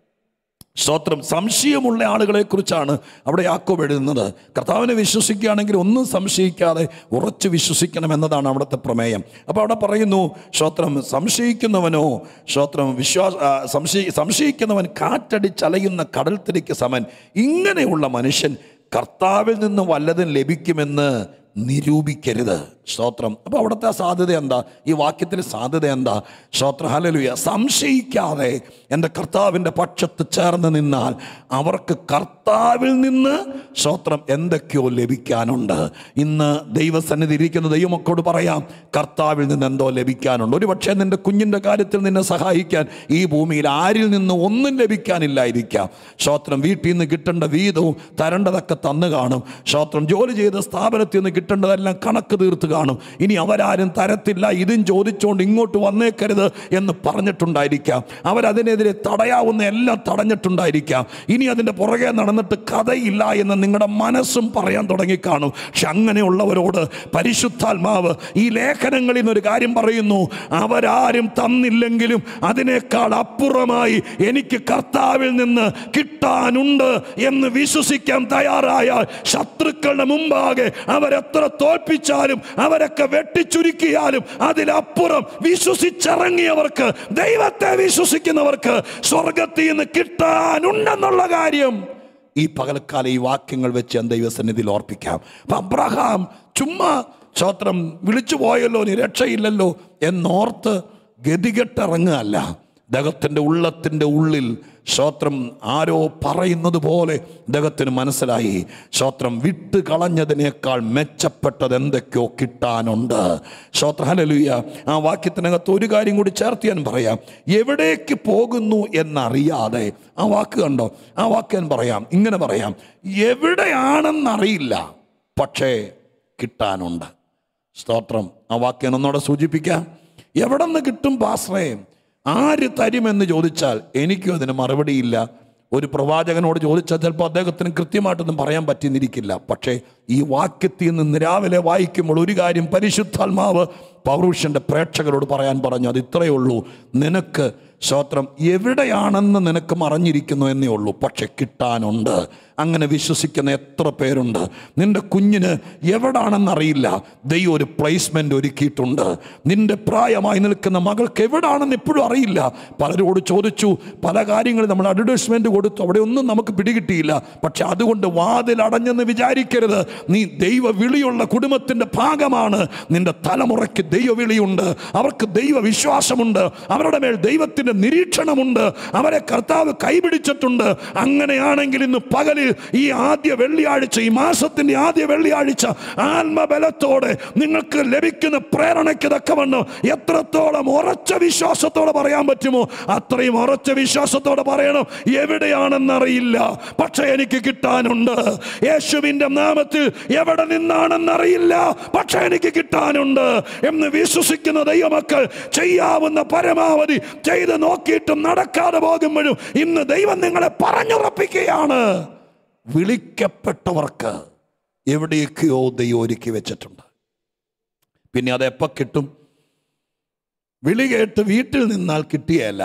സ്തോത്രം. സംശയമുള്ള ആളുകളെ കുറിച്ചാണ് അവിടെ യാക്കോബ് എഴുതുന്നത്. കർത്താവിനെ വിശ്വസിക്കുകയാണെങ്കിൽ ഒന്നും സംശയിക്കാതെ ഉറച്ചു വിശ്വസിക്കണം എന്നതാണ് അവിടുത്തെ പ്രമേയം. അപ്പോൾ അവിടെ പറയുന്നു, സ്തോത്രം സംശയിക്കുന്നവനോ സ്തോത്രം വിശ്വാസ സംശയി സംശയിക്കുന്നവൻ കാറ്റടിച്ചലയുന്ന കടൽത്തിരയ്ക്ക് സമൻ. ഇങ്ങനെയുള്ള മനുഷ്യൻ കർത്താവിൽ നിന്ന് വല്ലതും ലഭിക്കുമെന്ന് നിരൂപിക്കരുത്. സ്തോത്രം. അപ്പോൾ അവിടുത്തെ സാധ്യത എന്താ? ഈ വാക്യത്തിൽ സാധ്യത എന്താ? സ്തോത്ര ഹല്ലേലൂയ. സംശയിക്കാതെ എൻ്റെ കർത്താവിൻ്റെ പക്ഷത്ത് ചേർന്ന് നിന്നാൽ അവർക്ക് കർത്താവിൽ നിന്ന് സ്തോത്രം എന്തൊക്കെയോ ലഭിക്കാനുണ്ട്. ഇന്ന് ദൈവസന്നിധി ഇരിക്കുന്ന ദൈവമക്കളോട് പറയാം, കർത്താവിൽ നിന്ന് എന്തോ ലഭിക്കാനുണ്ട്. ഒരു പക്ഷേ നിൻ്റെ കുഞ്ഞിൻ്റെ കാര്യത്തിൽ നിന്നെ സഹായിക്കാൻ ഈ ഭൂമിയിൽ ആരിൽ നിന്ന് ഒന്നും ലഭിക്കാനില്ലായിരിക്കാം. സ്തോത്രം. വീട്ടിൽ നിന്ന് കിട്ടേണ്ട വീതവും തരേണ്ടതൊക്കെ തന്നു കാണും. സ്തോത്രം. ജോലി ചെയ്ത സ്ഥാപനത്തിൽ നിന്ന് കിട്ടേണ്ടതെല്ലാം കണക്ക് തീർത്ത് കാണും. ഇനി അവരാരും തരത്തില്ല, ഇതും ചോദിച്ചുകൊണ്ട് ഇങ്ങോട്ട് വന്നേക്കരുത് എന്ന് പറഞ്ഞിട്ടുണ്ടായിരിക്കാം. അവരതിനെതിരെ തടയാവുന്ന എല്ലാം തടഞ്ഞിട്ടുണ്ടായിരിക്കാം. ഇനി അതിൻ്റെ പുറകെ നടന്നിട്ട് കഥയില്ല എന്ന് നിങ്ങളുടെ മനസ്സും പറയാൻ തുടങ്ങിക്കാണും. പക്ഷെ അങ്ങനെയുള്ളവരോട് പരിശുദ്ധാത്മാവ് ഈ ലേഖനങ്ങളിൽ നിന്നൊരു കാര്യം പറയുന്നു, അവരാരും തന്നില്ലെങ്കിലും അതിനേക്കാൾ അപ്പുറമായി എനിക്ക് കർത്താവിൽ നിന്ന് കിട്ടാനുണ്ട് എന്ന് വിശ്വസിക്കാൻ തയ്യാറായാൽ ശത്രുക്കളുടെ മുമ്പാകെ അവരെത്ര തോൽപ്പിച്ചാലും അവരൊക്കെ വെട്ടിച്ചുരുക്കിയാലും അതിലപ്പുറം വിശ്വസിച്ചിറങ്ങിയവർക്ക്, ദൈവത്തെ വിശ്വസിക്കുന്നവർക്ക് സ്വർഗത്തിൽ നിന്ന് കിട്ടാനുണ്ടെന്നുള്ള കാര്യം ഈ പകൽക്കാലം ഈ വാക്യങ്ങൾ വെച്ച് ഞാൻ ദൈവസന്നിധിയിൽ ഓർപ്പിക്കാം. അപ്പം അബ്രഹാം ചുമ്മാ സ്തോത്രം വിളിച്ചു പോയല്ലോ, നീ രക്ഷയില്ലല്ലോ എന്നോർത്ത് ഗതികെട്ടിറങ്ങുകയല്ല. ദൈവത്തിൻ്റെ ഉള്ളത്തിൻ്റെ ഉള്ളിൽ സ്തോത്രം ആരോ പറയുന്നത് പോലെ ദൈവത്തിന് മനസ്സിലായി, സ്തോത്രം വിട്ട് കളഞ്ഞതിനേക്കാൾ മെച്ചപ്പെട്ടത് എന്തൊക്കെയോ കിട്ടാനുണ്ട്. സ്തോത്രം. ഹല്ലേലൂയ. ആ വാക്യത്തിനകത്ത് ഒരു കാര്യം കൂടി ചേർത്ത് ഞാൻ പറയാം. എവിടേക്ക് പോകുന്നു എന്നറിയാതെ, ആ വാക്ക് കണ്ടോ? ആ വാക്ക് ഞാൻ പറയാം, ഇങ്ങനെ പറയാം, എവിടെയാണെന്നറിയില്ല പക്ഷേ കിട്ടാനുണ്ട്. സ്തോത്രം. ആ വാക്യം ഒന്നോടെ സൂചിപ്പിക്കാം. എവിടെ നിന്ന് കിട്ടും പാസ്റ്ററേ? ആര് തരുമെന്ന് ചോദിച്ചാൽ എനിക്കും അതിന് മറുപടിയില്ല. ഒരു പ്രവാചകനോട് ചോദിച്ചാൽ ചിലപ്പോൾ അദ്ദേഹത്തിന് കൃത്യമായിട്ടൊന്നും പറയാൻ പറ്റിയെന്നിരിക്കില്ല. പക്ഷേ ഈ വാക്യത്തിൽ നിന്ന് രാവിലെ വായിക്കുമ്പോൾ ഒരു കാര്യം പരിശുദ്ധാത്മാവ് പൗർവിഷൻ്റെ പ്രേക്ഷകരോട് പറയാൻ പറഞ്ഞു. അത് ഇത്രയേ ഉള്ളൂ. നിനക്ക് സ്തോത്രം എവിടെയാണെന്ന് നിനക്ക് മറിഞ്ഞിരിക്കുന്നു എന്നേ ഉള്ളൂ, പക്ഷെ കിട്ടാനുണ്ട്. അങ്ങനെ വിശ്വസിക്കുന്ന എത്ര പേരുണ്ട്? നിന്റെ കുഞ്ഞിന് എവിടാണെന്നറിയില്ല, ദൈവം ഒരു പ്ലേസ്മെൻ്റ് ഒരുക്കിയിട്ടുണ്ട്. നിന്റെ പ്രായമായി നിൽക്കുന്ന മകൾക്ക് എവിടാണെന്ന് ഇപ്പോഴും അറിയില്ല. പലരോട് ചോദിച്ചു, പല കാര്യങ്ങളും നമ്മൾ അഡ്വർടൈസ്മെൻറ്റ് കൊടുത്തു, അവിടെ ഒന്നും നമുക്ക് പിടികിട്ടിയില്ല. പക്ഷെ അതുകൊണ്ട് വാതിലടഞ്ഞെന്ന് വിചാരിക്കരുത്. നീ ദൈവ വിളിയുള്ള കുടുംബത്തിൻ്റെ ഭാഗമാണ്. നിന്റെ തലമുറയ്ക്ക് ദൈവവിളിയുണ്ട്, അവർക്ക് ദൈവവിശ്വാസമുണ്ട്, അവരുടെ മേൽ ദൈവത്തിൻ്റെ നിരീക്ഷണമുണ്ട്, അവരെ കർത്താവ് കൈപിടിച്ചിട്ടുണ്ട്. അങ്ങനെയാണെങ്കിൽ ഇന്ന് പകലിൽ ഈ ആദ്യ വെള്ളിയാഴ്ച, ഈ മാസത്തിന്റെ ആദ്യ വെള്ളിയാഴ്ച ആത്മബലത്തോടെ നിങ്ങൾക്ക് ലഭിക്കുന്ന പ്രേരണയ്ക്ക് തക്കവണ്ണം എത്രത്തോളം ഉറച്ച വിശ്വാസത്തോടെ പറയാൻ പറ്റുമോ അത്രയും ഉറച്ച വിശ്വാസത്തോടെ പറയണം. എവിടെയാണെന്നറിയില്ല, പക്ഷെ എനിക്ക് കിട്ടാനുണ്ട്. യേശുവിന്റെ നാമത്തിൽ എവിടെ നിന്നാണെന്നറിയില്ല, പക്ഷെ എനിക്ക് കിട്ടാനുണ്ട് എന്ന് വിശ്വസിക്കുന്ന ദൈവമക്കൾ ചെയ്യാവുന്ന പരമാവധി ചെയ്ത് നോക്കിയിട്ടും നടക്കാതെ പോകുമ്പോഴും ഇന്ന് ദൈവം നിങ്ങളെ പറഞ്ഞുറപ്പിക്കുകയാണ്. വിളിക്കപ്പെട്ടവർക്ക് എവിടെയൊക്കെയോ ദൈവം ഒരുക്കി വെച്ചിട്ടുണ്ട്. പിന്നെ അതെപ്പോൾ കിട്ടും? വിളി കേട്ട് വീട്ടിൽ നിന്നാൽ കിട്ടിയല്ല,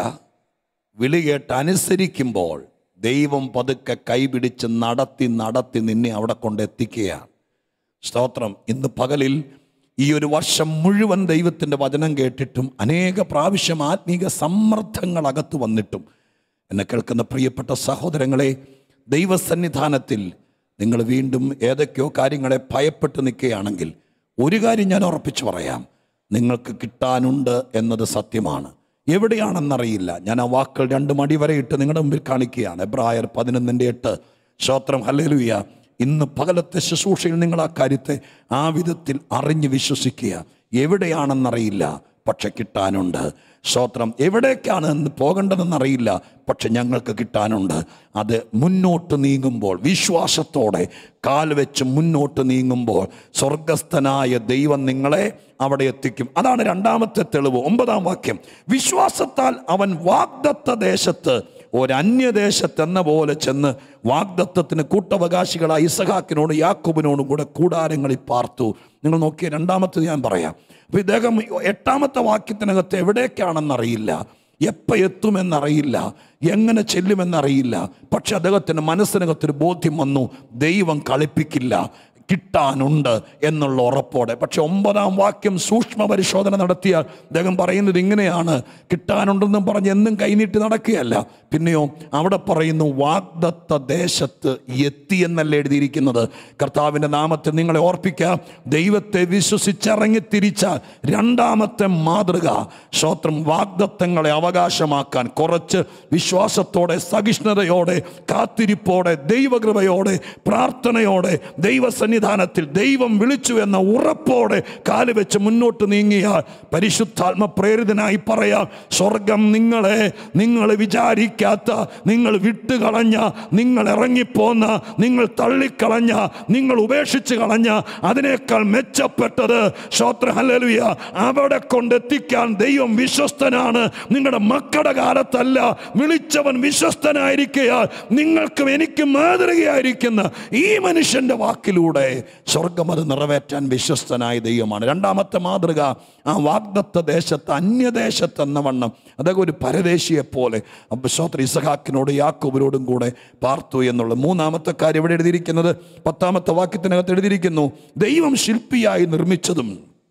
വിളി കേട്ട് അനുസരിക്കുമ്പോൾ ദൈവം പതുക്കെ കൈപിടിച്ച് നടത്തി നടത്തി നിന്നെ അവിടെ കൊണ്ടെത്തിക്കുകയാണ്. സ്തോത്രം. ഇന്ന് പകലിൽ ഈ ഒരു വർഷം മുഴുവൻ ദൈവത്തിൻ്റെ വചനം കേട്ടിട്ടും അനേക പ്രാവശ്യം ആത്മീക സമ്മർദ്ദങ്ങൾ അകത്ത് വന്നിട്ടും എന്നെ കേൾക്കുന്ന പ്രിയപ്പെട്ട സഹോദരങ്ങളെ, ദൈവസന്നിധാനത്തിൽ നിങ്ങൾ വീണ്ടും ഏതൊക്കെയോ കാര്യങ്ങളെ ഭയപ്പെട്ട് നിൽക്കുകയാണെങ്കിൽ ഒരു കാര്യം ഞാൻ ഉറപ്പിച്ചു പറയാം, നിങ്ങൾക്ക് കിട്ടാനുണ്ട് എന്നത് സത്യമാണ്. എവിടെയാണെന്നറിയില്ല. ഞാൻ ആ വാക്കുകൾ രണ്ട് മടി വരെ ഇട്ട് നിങ്ങളുടെ മുമ്പിൽ കാണിക്കുകയാണ്. എബ്രായർ പതിനൊന്നിൻ്റെ എട്ട്. സ്തോത്രം. ഹല്ലേലൂയ. ഇന്ന് പകലത്തെ ശുശ്രൂഷയിൽ നിങ്ങൾ ആ കാര്യത്തെ ആ വിധത്തിൽ അറിഞ്ഞ് വിശ്വസിക്കുക. എവിടെയാണെന്നറിയില്ല, പക്ഷെ കിട്ടാനുണ്ട്. സ്തോത്രം. എവിടേക്കാണ് പോകേണ്ടതെന്നറിയില്ല, പക്ഷെ ഞങ്ങൾക്ക് കിട്ടാനുണ്ട്. അത് മുന്നോട്ട് നീങ്ങുമ്പോൾ, വിശ്വാസത്തോടെ കാൽ വെച്ച് മുന്നോട്ട് നീങ്ങുമ്പോൾ സ്വർഗസ്ഥനായ ദൈവം നിങ്ങളെ അവിടെ എത്തിക്കും. അതാണ് രണ്ടാമത്തെ തെളിവ്. ഒമ്പതാം വാക്യം. വിശ്വാസത്താൽ അവൻ വാഗ്ദത്ത ദേശത്ത് ഒരന്യദേശത്തെന്ന പോലെ ചെന്ന് വാഗ്ദത്തത്തിന് കൂട്ടവകാശികളായ ഇസഹാക്കിനോട് യാക്കോബിനോടും കൂടെ കൂടാരങ്ങളിൽ പാർത്തു. നിങ്ങൾ നോക്കിയ രണ്ടാമത്തെ ഞാൻ പറയാം. അപ്പോൾ ഇദ്ദേഹം എട്ടാമത്തെ വാക്യത്തിനകത്ത് എവിടേക്കാണെന്നറിയില്ല, എപ്പോൾ എത്തുമെന്നറിയില്ല, എങ്ങനെ ചെല്ലുമെന്നറിയില്ല. പക്ഷെ അദ്ദേഹത്തിൻ്റെ മനസ്സിനകത്തൊരു ബോധ്യം വന്നു, ദൈവം കളിപ്പിക്കില്ല, കിട്ടാനുണ്ട് എന്നുള്ള ഉറപ്പോടെ. പക്ഷെ ഒമ്പതാം വാക്യം സൂക്ഷ്മ പരിശോധന നടത്തിയാൽ അദ്ദേഹം പറയുന്നത് ഇങ്ങനെയാണ്. കിട്ടാനുണ്ടെന്നും പറഞ്ഞ് എന്നും കൈനീട്ടി നടക്കുകയല്ല. പിന്നെയോ അവിടെ പറയുന്നു വാഗ്ദത്ത ദേശത്ത് എത്തി എന്നല്ല എഴുതിയിരിക്കുന്നത്. കർത്താവിൻ്റെ നാമത്തിൽ നിങ്ങളെ ഓർപ്പിക്കാം, ദൈവത്തെ വിശ്വസിച്ചിറങ്ങി തിരിച്ചാൽ രണ്ടാമത്തെ മാതൃക സ്തോത്രം, വാഗ്ദത്തങ്ങളെ അവകാശമാക്കാൻ കുറച്ച് വിശ്വാസത്തോടെ, സഹിഷ്ണുതയോടെ, കാത്തിരിപ്പോടെ, ദൈവകൃപയോടെ, പ്രാർത്ഥനയോടെ, ദൈവസന്നിധി ധാനത്തിൽ ദൈവം വിളിച്ചു എന്ന ഉറപ്പോടെ കാല് വെച്ച് മുന്നോട്ട് നീങ്ങിയാൽ പരിശുദ്ധാത്മ പ്രേരിതനായി പറയാം, സ്വർഗം നിങ്ങളെ നിങ്ങൾ വിചാരിക്കാത്ത, നിങ്ങൾ വിട്ടുകളഞ്ഞ, നിങ്ങൾ ഇറങ്ങിപ്പോന്ന, നിങ്ങൾ തള്ളിക്കളഞ്ഞ, നിങ്ങൾ ഉപേക്ഷിച്ച് കളഞ്ഞ അതിനേക്കാൾ മെച്ചപ്പെട്ടത് സ്തോത്രം ഹല്ലേലൂയ അവിടെ കൊണ്ടെത്തിക്കാൻ ദൈവം വിശ്വസ്തനാണ്. നിങ്ങളുടെ മക്കളുടെ കാലത്തല്ല, വിളിച്ചവൻ വിശ്വസ്തനായിരിക്കയാൽ നിങ്ങൾക്കും എനിക്കും മാതൃകയായിരിക്കുന്ന ഈ മനുഷ്യന്റെ വാക്കിലൂടെ സ്വർഗം അത് നിറവേറ്റാൻ വിശ്വസ്തനായ ദൈവമാണ്. രണ്ടാമത്തെ മാതൃക ആ വാഗ്ദത്ത ദേശത്ത്, അന്യദേശത്ത് എന്ന വണ്ണം അതൊക്കെ ഒരു പരദേശിയെ പോലെ സ്തോത്രം ഇസഹാക്കിനോട് യാക്കോബിനോടും കൂടെ പാർത്തു എന്നുള്ളത്. മൂന്നാമത്തെ കാര്യം ഇവിടെ എഴുതിയിരിക്കുന്നത് പത്താമത്തെ വാക്യത്തിനകത്ത് എഴുതിയിരിക്കുന്നു, ദൈവം ശില്പിയായി നിർമ്മിച്ചതും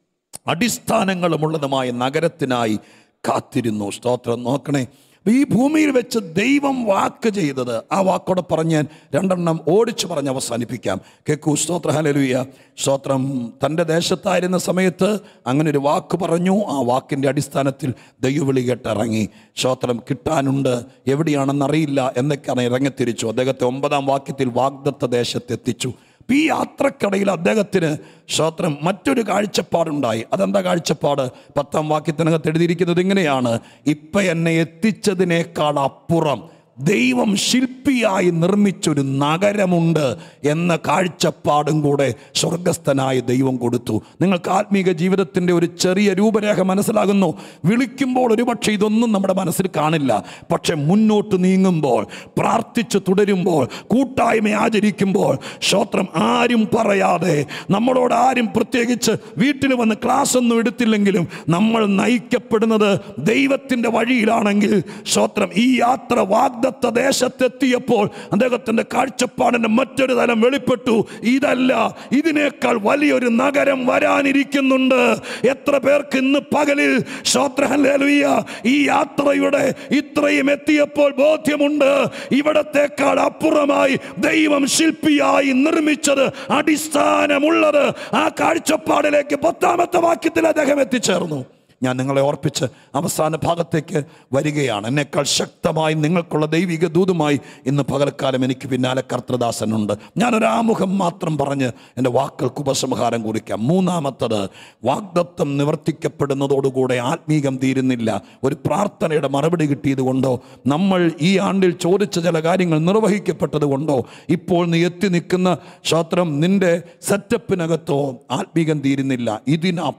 അടിസ്ഥാനങ്ങളുമുള്ളതുമായ നഗരത്തിനായി കാത്തിരുന്നു. സ്തോത്രം. നോക്കണേ, ഈ ഭൂമിയിൽ വെച്ച് ദൈവം വാക്ക് ചെയ്തത്, ആ വാക്കോടെ പറഞ്ഞ് ഞാൻ രണ്ടെണ്ണം ഓടിച്ച് പറഞ്ഞ് അവസാനിപ്പിക്കാം. കേക്കൂ. സ്തോത്ര ഹല്ലേലൂയ. സ്തോത്രം. തൻ്റെ ദേശത്തായിരുന്ന സമയത്ത് അങ്ങനെ ഒരു വാക്ക് പറഞ്ഞു. ആ വാക്കിൻ്റെ അടിസ്ഥാനത്തിൽ ദൈവവിളി കേട്ടിറങ്ങി. സ്തോത്രം. കിട്ടാനുണ്ട്, എവിടെയാണെന്നറിയില്ല എന്നൊക്കെയാണ് ഇറങ്ങിത്തിരിച്ചു. അദ്ദേഹത്തെ ഒമ്പതാം വാക്യത്തിൽ വാഗ്ദത്ത ദേശത്തെത്തിച്ചു. ഈ യാത്രക്കിടയിൽ അദ്ദേഹത്തിന് സ്തോത്രം മറ്റൊരു കാഴ്ചപ്പാടുണ്ടായി. അതെന്താ കാഴ്ചപ്പാട്? പത്താം വാക്യത്തിനകത്ത് എഴുതിയിരിക്കുന്നത് ഇങ്ങനെയാണ്, ഇപ്പം എന്നെ എത്തിച്ചതിനേക്കാൾ അപ്പുറം ദൈവം ശില്പിയായി നിർമ്മിച്ചൊരു നഗരമുണ്ട് എന്ന കാഴ്ചപ്പാടും കൂടെ സ്വർഗസ്ഥനായ ദൈവം കൊടുത്തു. നിങ്ങൾക്ക് ആത്മീക ജീവിതത്തിൻ്റെ ഒരു ചെറിയ രൂപരേഖ മനസ്സിലാകുന്നു. വിളിക്കുമ്പോൾ ഒരുപക്ഷെ ഇതൊന്നും നമ്മുടെ മനസ്സിൽ കാണില്ല. പക്ഷെ മുന്നോട്ട് നീങ്ങുമ്പോൾ, പ്രാർത്ഥിച്ച് തുടരുമ്പോൾ, കൂട്ടായ്മ ആചരിക്കുമ്പോൾ, സ്തോത്രം, ആരും പറയാതെ, നമ്മളോട് ആരും പ്രത്യേകിച്ച് വീട്ടിൽ വന്ന് ക്ലാസ് ഒന്നും എടുത്തില്ലെങ്കിലും നമ്മൾ നയിക്കപ്പെടുന്നത് ദൈവത്തിൻ്റെ വഴിയിലാണെങ്കിൽ, സ്തോത്രം, ഈ യാത്ര വാഗ്ദത്ത ദേശത്തെത്തിയപ്പോൾ അദ്ദേഹത്തിൻ്റെ കാഴ്ചപ്പാടിൻ്റെ മറ്റൊരു തലം വെളിപ്പെട്ടു. ഇതല്ല, ഇതിനേക്കാൾ വലിയൊരു നഗരം വരാനിരിക്കുന്നുണ്ട്. എത്ര പേർക്ക് ഇന്ന് പകലിൽ, സ്തോത്രം, ഹല്ലേലൂയ, ഈ യാത്രയുടെ ഇത്രയും എത്തിയപ്പോൾ ബോധ്യമുണ്ട്, ഇവിടത്തേക്കാൾ അപ്പുറമായി ദൈവം ശില്പിയായി നിർമ്മിച്ചത്, അടിസ്ഥാനമുള്ളത്. ആ കാഴ്ചപ്പാടിലേക്ക് പത്താമത്തെ വാക്യത്തിൽ അദ്ദേഹം എത്തിച്ചേർന്നു. ഞാൻ നിങ്ങളെ ഓർപ്പിച്ച് അവസാന ഭാഗത്തേക്ക് വരികയാണ്. എന്നെക്കാൾ ശക്തമായി നിങ്ങൾക്കുള്ള ദൈവിക ദൂതുമായി ഇന്ന് പകൽക്കാലം എനിക്ക് പിന്നാലെ കർത്തൃദാസനുണ്ട്. ഞാനൊരാമുഖം മാത്രം പറഞ്ഞ് എൻ്റെ വാക്കുകൾക്ക് ഉപസംഹാരം കുറിക്കാം. മൂന്നാമത്തത്, വാഗ്ദത്തം നിവർത്തിക്കപ്പെടുന്നതോടുകൂടെ ആത്മീകം തീരുന്നില്ല. ഒരു പ്രാർത്ഥനയുടെ മറുപടി കിട്ടിയത് കൊണ്ടോ, നമ്മൾ ഈ ആണ്ടിൽ ചോദിച്ച ചില കാര്യങ്ങൾ നിർവഹിക്കപ്പെട്ടത് കൊണ്ടോ, ഇപ്പോൾ നീ എത്തി നിൽക്കുന്ന സ്തോത്രം നിൻ്റെ സെറ്റപ്പിനകത്തോ ആത്മീകം തീരുന്നില്ല. ഇതിനപ്പുറം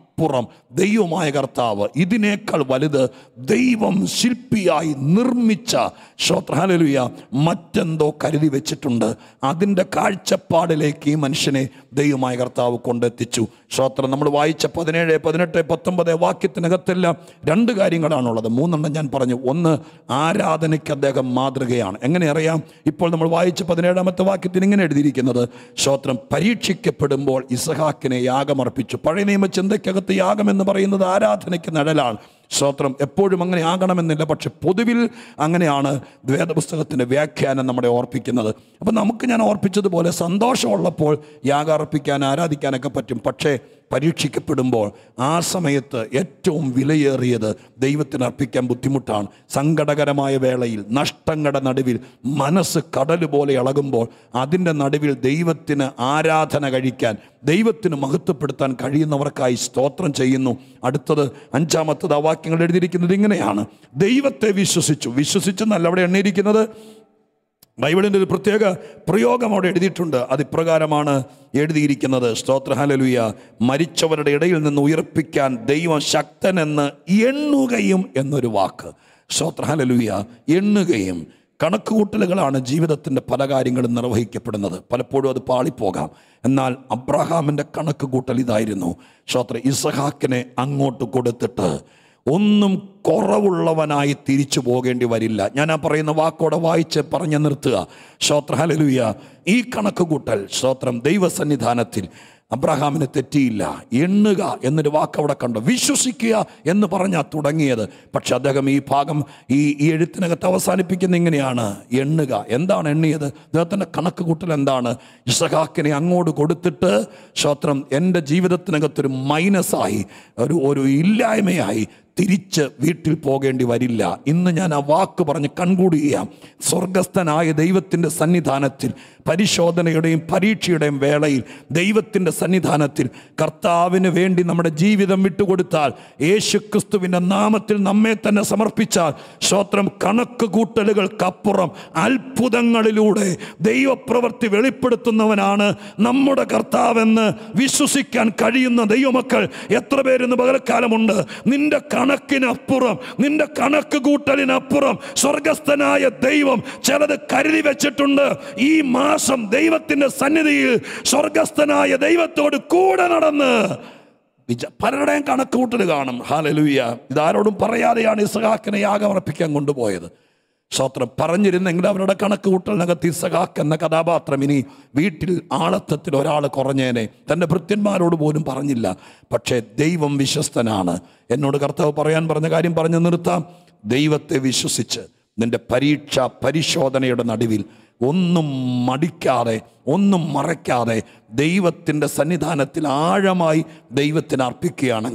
ദൈവമായ കർത്താവ്, ഇതിനേക്കാൾ വലുത് ദൈവം ശില്പിയായി നിർമ്മിച്ച, സ്തോത്രം, ഹല്ലേലൂയ, മറ്റെന്തോ കരുതി വെച്ചിട്ടുണ്ട്. അതിൻ്റെ കാഴ്ചപ്പാടിലേക്ക് ഈ മനുഷ്യനെ ദൈവമായ കർത്താവ് കൊണ്ടെത്തിച്ചു. സ്തോത്രം, നമ്മൾ വായിച്ച പതിനേഴ് പതിനെട്ട് പത്തൊമ്പത് വാക്യത്തിനകത്തെല്ലാം രണ്ട് കാര്യങ്ങളാണുള്ളത്. മൂന്നെണ്ണം ഞാൻ പറഞ്ഞു. ഒന്ന്, ആരാധനയ്ക്ക് അദ്ദേഹം മാതൃകയാണ്. എങ്ങനെ അറിയാം? ഇപ്പോൾ നമ്മൾ വായിച്ച പതിനേഴാമത്തെ വാക്യത്തിൽ ഇങ്ങനെ എഴുതിയിരിക്കുന്നത്, സ്തോത്രം, പരീക്ഷിക്കപ്പെടുമ്പോൾ ഇസഹാക്കിനെ യാഗമർപ്പിച്ചു. പഴയ നിയമ ചിന്തയ്ക്കകത്ത് യാഗം എന്ന് പറയുന്നത് ആരാധനയ്ക്ക് നിഴലാണ്. സ്തോത്രം, എപ്പോഴും അങ്ങനെ ആകണമെന്നില്ല, പക്ഷെ പൊതുവിൽ അങ്ങനെയാണ് വേദപുസ്തകത്തിൻ്റെ വ്യാഖ്യാനം നമ്മളെ ഓർപ്പിക്കുന്നത്. അപ്പം നമുക്ക് ഞാൻ ഓർപ്പിച്ചതുപോലെ സന്തോഷമുള്ളപ്പോൾ യാഗം അർപ്പിക്കാൻ, ആരാധിക്കാനൊക്കെ പറ്റും. പക്ഷേ പരീക്ഷിക്കപ്പെടുമ്പോൾ ആ സമയത്ത് ഏറ്റവും വിലയേറിയത് ദൈവത്തിന് അർപ്പിക്കാൻ ബുദ്ധിമുട്ടാണ്. സങ്കടകരമായ വേളയിൽ, നഷ്ടങ്ങളുടെ നടുവിൽ, മനസ്സ് കടൽ പോലെ ഇളകുമ്പോൾ, അതിൻ്റെ നടുവിൽ ദൈവത്തിന് ആരാധന കഴിക്കാൻ, ദൈവത്തിന് മഹത്വപ്പെടുത്താൻ കഴിയുന്നവർക്കായി സ്തോത്രം ചെയ്യുന്നു. അടുത്തത് അഞ്ചാമത്തത് ആ വാക്യങ്ങൾ എഴുതിയിരിക്കുന്നത് ഇങ്ങനെയാണ്: ദൈവത്തെ വിശ്വസിച്ചു. വിശ്വസിച്ചെന്നല്ല അവിടെ എണ്ണിയിരിക്കുന്നത്. ബൈബിളിൻ്റെ ഒരു പ്രത്യേക പ്രയോഗം അവിടെ എഴുതിയിട്ടുണ്ട്. അത് ഇപ്രകാരമാണ് എഴുതിയിരിക്കുന്നത്, സ്തോത്രം, ഹല്ലേലൂയ, മരിച്ചവരുടെ ഇടയിൽ നിന്ന് ഉയർപ്പിക്കാൻ ദൈവം ശക്തനെന്ന് എണ്ണുകയും എന്നൊരു വാക്ക്. സ്തോത്രം, ഹല്ലേലൂയ, എണ്ണുകയും. കണക്കുകൂട്ടലുകളാണ് ജീവിതത്തിൻ്റെ പല കാര്യങ്ങളും നിർവഹിക്കപ്പെടുന്നത്. പലപ്പോഴും അത് പാളിപ്പോകാം. എന്നാൽ അബ്രഹാമിൻ്റെ കണക്ക് കൂട്ടൽ ഇതായിരുന്നു. സ്തോത്രം, ഇസഹാക്കിനെ അങ്ങോട്ട് കൊടുത്തിട്ട് ഒന്നും കുറവുള്ളവനായി തിരിച്ചു പോകേണ്ടി വരില്ല. ഞാൻ ആ പറയുന്ന വാക്കോടെ വായിച്ച് പറഞ്ഞു നിർത്തുക. സ്തോത്രം, ഹല്ലേലൂയ, ഈ കണക്ക് കൂട്ടൽ, സ്തോത്രം, ദൈവസന്നിധാനത്തിൽ അബ്രഹാമിന് തെറ്റിയില്ല. എണ്ണുക എന്നൊരു വാക്ക് അവിടെ കണ്ടു. വിശ്വസിക്കുക എന്ന് പറഞ്ഞാൽ തുടങ്ങിയത്. പക്ഷെ അദ്ദേഹം ഈ ഭാഗം ഈ ഈ എഴുത്തിനകത്ത് അവസാനിപ്പിക്കുന്ന ഇങ്ങനെയാണ്: എണ്ണുക. എന്താണ് എണ്ണിയത്? അദ്ദേഹത്തിൻ്റെ കണക്ക് കൂട്ടൽ എന്താണ്? ഇസഹാക്കിനെ അങ്ങോട്ട് കൊടുത്തിട്ട്, സ്തോത്രം, എൻ്റെ ജീവിതത്തിനകത്തൊരു മൈനസായി, ഒരു ഒരു ഇല്ലായ്മയായി തിരിച്ച് വീട്ടിൽ പോകേണ്ടി വരില്ല. ഇന്ന് ഞാൻ ആ വാക്ക് പറഞ്ഞ് കൺക്ലൂഡ് ചെയ്യാം. സ്വർഗസ്ഥനായ ദൈവത്തിൻ്റെ സന്നിധാനത്തിൽ, പരിശോധനയുടെയും പരീക്ഷയുടെയും വേളയിൽ ദൈവത്തിൻ്റെ സന്നിധാനത്തിൽ കർത്താവിന് വേണ്ടി നമ്മുടെ ജീവിതം വിട്ടുകൊടുത്താൽ, യേശുക്രിസ്തുവിൻ്റെ നാമത്തിൽ നമ്മെ തന്നെ സമർപ്പിച്ചാൽ, സ്തോത്രം, കണക്ക് കൂട്ടലുകൾക്കപ്പുറം അത്ഭുതങ്ങളിലൂടെ ദൈവപ്രവൃത്തി വെളിപ്പെടുത്തുന്നവനാണ് നമ്മുടെ കർത്താവെന്ന് വിശ്വസിക്കാൻ കഴിയുന്ന ദൈവമക്കൾ എത്ര പേരെന്ന് പകൽക്കാലമുണ്ട്? നിന്റെ കണക്കിനപ്പുറം, നിന്റെ കണക്ക് കൂട്ടലിനപ്പുറം സ്വർഗസ്ഥനായ ദൈവം ചിലത് കരുതി വെച്ചിട്ടുണ്ട്. ഈ മാസം ദൈവത്തിന്റെ സന്നിധിയിൽ സ്വർഗസ്ഥനായ ദൈവത്തോട് കൂടെ നടന്ന് പലരുടെയും കണക്ക് കൂട്ടൽ കാണും. ഹല്ലേലൂയ. ഇതാരോടും പറയാതെയാണ് ഇസഹാക്കിനെ യാഗമർപ്പിക്കാൻ കൊണ്ടുപോയത്. സ്തോത്രം, പറഞ്ഞിരുന്നെങ്കിൽ അവരുടെ കണക്ക് കൂട്ടലിനകത്ത് ഇസഹാക്ക് എന്ന കഥാപാത്രം ഇനി വീട്ടിൽ ആളത്വത്തിൽ ഒരാൾ കുറഞ്ഞേനെ. തൻ്റെ ഭൃത്യന്മാരോട് പോലും പറഞ്ഞില്ല. പക്ഷേ ദൈവം വിശ്വസ്തനാണ്. എന്നോട് കർത്താവ് പറയാൻ പറഞ്ഞ കാര്യം പറഞ്ഞു നിർത്താം. ദൈവത്തെ വിശ്വസിച്ച് നിൻ്റെ പരീക്ഷ പരിശോധനയുടെ നടുവിൽ ഒന്നും മടിക്കാതെ, ഒന്നും മറയ്ക്കാതെ ദൈവത്തിൻ്റെ സന്നിധാനത്തിൽ ആഴമായി ദൈവത്തിന് അർപ്പിക്കുകയാണെങ്കിൽ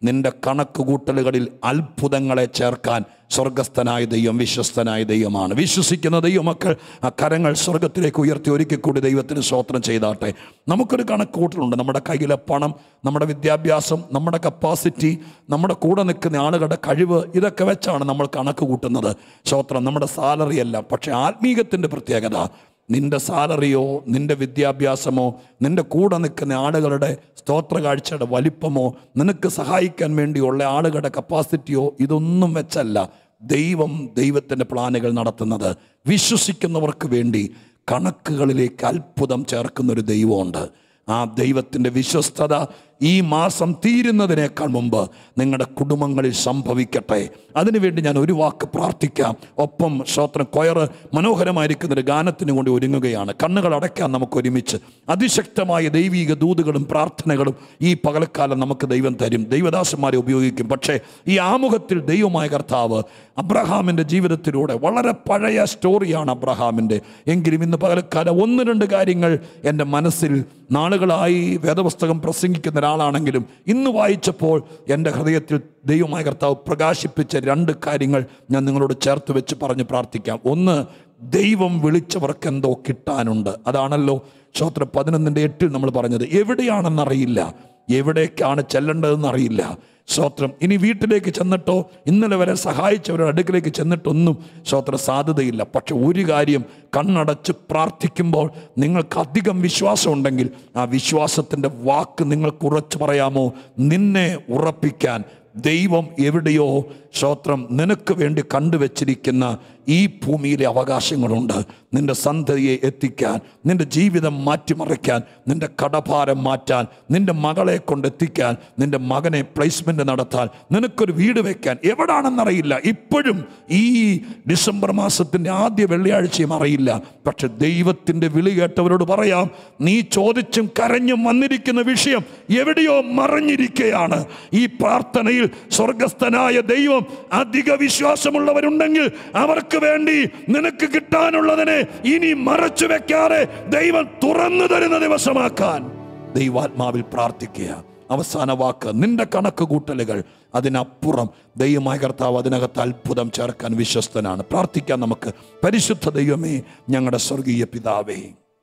നിന്റെ കണക്ക് കൂട്ടലുകളിൽ അത്ഭുതങ്ങളെ ചേർക്കാൻ സ്വർഗസ്ഥനായ ദൈവം വിശ്വസ്തനായ ദൈവമാണ്. വിശ്വസിക്കുന്ന ദൈവമക്കൾ ആ കരങ്ങൾ സ്വർഗത്തിലേക്ക് ഉയർത്തി ഒരിക്കൽ കൂടി ദൈവത്തിന് സ്തോത്രം ചെയ്താട്ടെ. നമുക്കൊരു കണക്ക് കൂട്ടലുണ്ട്. നമ്മുടെ കയ്യിലെ പണം, നമ്മുടെ വിദ്യാഭ്യാസം, നമ്മുടെ കപ്പാസിറ്റി, നമ്മുടെ കൂടെ നിൽക്കുന്ന ആളുകളുടെ കഴിവ്, ഇതൊക്കെ വെച്ചാണ് നമ്മൾ കണക്ക് കൂട്ടുന്നത്. സ്തോത്രം. നമ്മുടെ സാലറി അല്ല. പക്ഷേ ആത്മീകത്തിൻ്റെ പ്രത്യേകത, നിന്റെ സാലറിയോ നിന്റെ വിദ്യാഭ്യാസമോ നിന്റെ കൂടെ നിൽക്കുന്ന ആളുകളുടെ സ്തോത്ര കാഴ്ചയുടെ വലിപ്പമോ നിനക്ക് സഹായിക്കാൻ വേണ്ടിയുള്ള ആളുകളുടെ കപ്പാസിറ്റിയോ ഇതൊന്നും വെച്ചല്ല ദൈവം ദൈവത്തിൻ്റെ പ്ലാനുകൾ നടത്തുന്നത്. വിശ്വസിക്കുന്നവർക്ക് വേണ്ടി കണക്കുകളിലേക്ക് അത്ഭുതം ചേർക്കുന്നൊരു ദൈവമുണ്ട്. ആ ദൈവത്തിൻ്റെ വിശ്വസ്തത ഈ മാസം തീരുന്നതിനേക്കാൾ മുമ്പ് നിങ്ങളുടെ കുടുംബങ്ങളിൽ സംഭവിക്കട്ടെ. അതിനുവേണ്ടി ഞാൻ ഒരു വാക്ക് പ്രാർത്ഥിക്കാം. ഒപ്പം സ്തോത്രം കൊയർ മനോഹരമായിരിക്കുന്നൊരു ഗാനത്തിന് കൊണ്ട് ഒരുങ്ങുകയാണ്. കണ്ണുകൾ അടയ്ക്കാൻ നമുക്ക് ഒരുമിച്ച്. അതിശക്തമായ ദൈവീക ദൂതുകളും പ്രാർത്ഥനകളും ഈ പകൽക്കാലം നമുക്ക് ദൈവം തരും. ദൈവദാസന്മാരെ ഉപയോഗിക്കും. പക്ഷേ ഈ ആമുഖത്തിൽ ദൈവമായ കർത്താവ് അബ്രഹാമിൻ്റെ ജീവിതത്തിലൂടെ, വളരെ പഴയ സ്റ്റോറിയാണ് അബ്രഹാമിൻ്റെ, എങ്കിലും ഇന്ന് പകൽക്കാലം ഒന്ന് രണ്ട് കാര്യങ്ങൾ എൻ്റെ മനസ്സിൽ, നാളുകളായി വേദപുസ്തകം പ്രസംഗിക്കുന്ന ഒരാളാണെങ്കിലും ഇന്ന് വായിച്ചപ്പോൾ എൻ്റെ ഹൃദയത്തിൽ ദൈവമായ കർത്താവ് പ്രകാശിപ്പിച്ച രണ്ട് കാര്യങ്ങൾ ഞാൻ നിങ്ങളോട് ചേർത്ത് വെച്ച് പറഞ്ഞ് പ്രാർത്ഥിക്കാം. ഒന്ന്, ദൈവം വിളിച്ചവർക്ക് എന്തോ കിട്ടാനുണ്ട്. അതാണല്ലോ സ്തോത്രം പതിനൊന്നിൻ്റെ എട്ടിൽ നമ്മൾ പറഞ്ഞത്. എവിടെയാണെന്നറിയില്ല, എവിടേക്കാണ് ചെല്ലേണ്ടതെന്നറിയില്ല. സ്തോത്രം. ഇനി വീട്ടിലേക്ക് ചെന്നിട്ടോ ഇന്നലെ വരെ സഹായിച്ചവരുടെ അടുക്കിലേക്ക് ചെന്നിട്ടൊന്നും സ്തോത്രം സാധ്യതയില്ല. പക്ഷെ ഒരു കാര്യം, കണ്ണടച്ച് പ്രാർത്ഥിക്കുമ്പോൾ നിങ്ങൾക്ക് അധികം വിശ്വാസം ഉണ്ടെങ്കിൽ ആ വിശ്വാസത്തിൻ്റെ വാക്ക് നിങ്ങൾക്ക് ഉറച്ചു പറയാമോ? നിന്നെ ഉറപ്പിക്കാൻ ദൈവം എവിടെയോ സ്തോത്രം നിനക്ക് വേണ്ടി കണ്ടുവച്ചിരിക്കുന്ന ഈ ഭൂമിയിലെ അവകാശങ്ങളുണ്ട്. നിന്റെ സന്തതിയെ എത്തിക്കാൻ, നിന്റെ ജീവിതം മാറ്റിമറിക്കാൻ, നിന്റെ കടഭാരം മാറ്റാൻ, നിന്റെ മകളെ കൊണ്ടെത്തിക്കാൻ, നിന്റെ മകനെ പ്ലേസ്മെൻ്റ് നടത്താൻ, നിനക്കൊരു വീട് വയ്ക്കാൻ. എവിടാണെന്നറിയില്ല. ഇപ്പോഴും ഈ ഡിസംബർ മാസത്തിൻ്റെ ആദ്യ വെള്ളിയാഴ്ചയും അറിയില്ല. പക്ഷെ ദൈവത്തിൻ്റെ വിളി കേട്ടവരോട് പറയാം, നീ ചോദിച്ചും കരഞ്ഞും വന്നിരിക്കുന്ന വിഷയം എവിടെയോ മറഞ്ഞിരിക്കുകയാണ്. ഈ പ്രാർത്ഥനയിൽ സ്വർഗസ്ഥനായ ദൈവം അധിക വിശ്വാസമുള്ളവരുണ്ടെങ്കിൽ അവർക്ക് വേണ്ടി നിനക്ക് കിട്ടാനുള്ളതിനെ ഇനി മറച്ചു വെക്കാതെ ദൈവം തുറന്നു തരുന്ന ദിവസമാക്കാൻ ദൈവാത്മാവിൽ പ്രാർത്ഥിക്കുക. അവസാന വാക്ക്, നിന്റെ കണക്ക് കൂട്ടലുകൾ അതിനപ്പുറം ദൈവമായ കർത്താവ് അതിനകത്ത് അത്ഭുതം ചേർക്കാൻ വിശ്വസ്തനാണ്. പ്രാർത്ഥിക്കാൻ നമുക്ക്. പരിശുദ്ധ ദൈവമേ, ഞങ്ങളുടെ സ്വർഗീയ പിതാവേ,